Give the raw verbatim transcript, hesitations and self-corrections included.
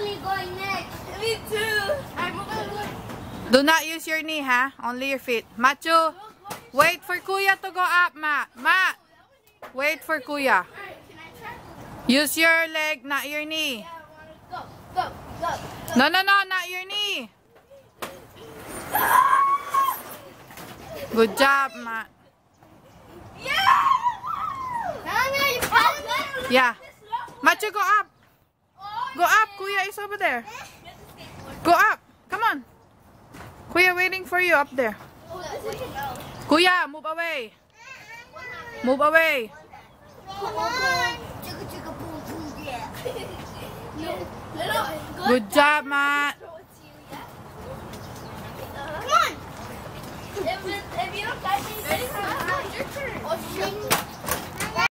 only going next. Me too. I'm going. Do not use your knee, ha? Only your feet. Machu, wait for Kuya to go up, Ma. Ma, wait for Kuya. Use your leg, not your knee. Go, go, go, go. No, no, no, not your knee. Good job, Ma. Yeah! Mama, you can't. Yeah. Machu, go up. Go up. Kuya is over there. Go up. Come on. Kuya waiting for you up there. Kuya, move away. Move away. Come on. Chugga chugga boom boom yeah. Good job, Matt. Come on. If, if you don't catch me, it's your turn.